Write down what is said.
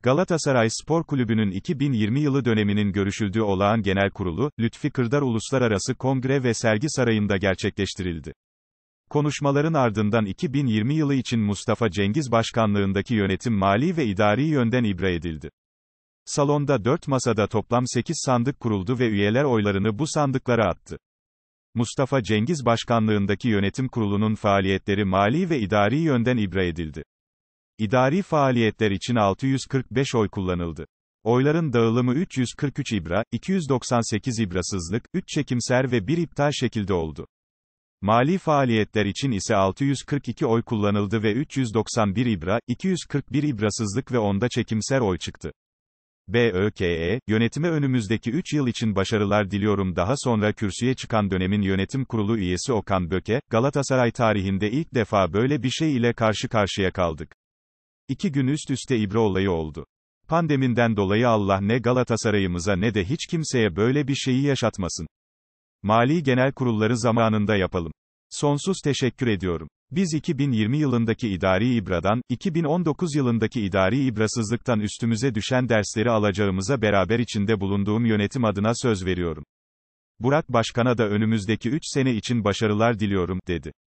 Galatasaray Spor Kulübü'nün 2020 yılı döneminin görüşüldüğü olağan genel kurulu, Lütfi Kırdar Uluslararası Kongre ve Sergi Sarayı'nda gerçekleştirildi. Konuşmaların ardından 2020 yılı için Mustafa Cengiz başkanlığındaki yönetim mali ve idari yönden ibra edildi. Salonda 4 masada toplam 8 sandık kuruldu ve üyeler oylarını bu sandıklara attı. Mustafa Cengiz başkanlığındaki yönetim kurulunun faaliyetleri mali ve idari yönden ibra edildi. İdari faaliyetler için 645 oy kullanıldı. Oyların dağılımı 343 ibra, 298 ibrasızlık, 3 çekimser ve 1 iptal şekilde oldu. Mali faaliyetler için ise 642 oy kullanıldı ve 391 ibra, 241 ibrasızlık ve 10'da çekimser oy çıktı. BÖKE, yönetime önümüzdeki 3 yıl için başarılar diliyorum. Daha sonra kürsüye çıkan dönemin yönetim kurulu üyesi Okan Böke, Galatasaray tarihinde ilk defa böyle bir şey ile karşı karşıya kaldık. 2 gün üst üste ibra olayı oldu. Pandemiden dolayı Allah ne Galatasaray'ımıza ne de hiç kimseye böyle bir şeyi yaşatmasın. Mali genel kurulları zamanında yapalım. Sonsuz teşekkür ediyorum. Biz 2020 yılındaki idari ibradan, 2019 yılındaki idari ibrasızlıktan üstümüze düşen dersleri alacağımıza beraber içinde bulunduğum yönetim adına söz veriyorum. Burak Başkan'a da önümüzdeki 3 sene için başarılar diliyorum, dedi.